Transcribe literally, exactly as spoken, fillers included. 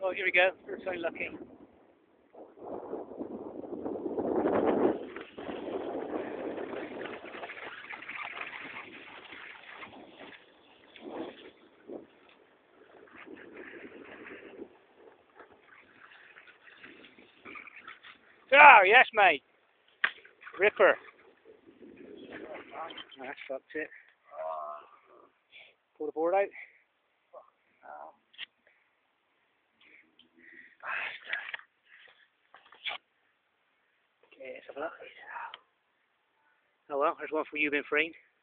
Oh, here we go. We're so lucky. Oh, yes, mate. Ripper. Oh, that's fucked it. Pull the board out. Okay, let's have a look. Oh well, there's one for you, been freeing.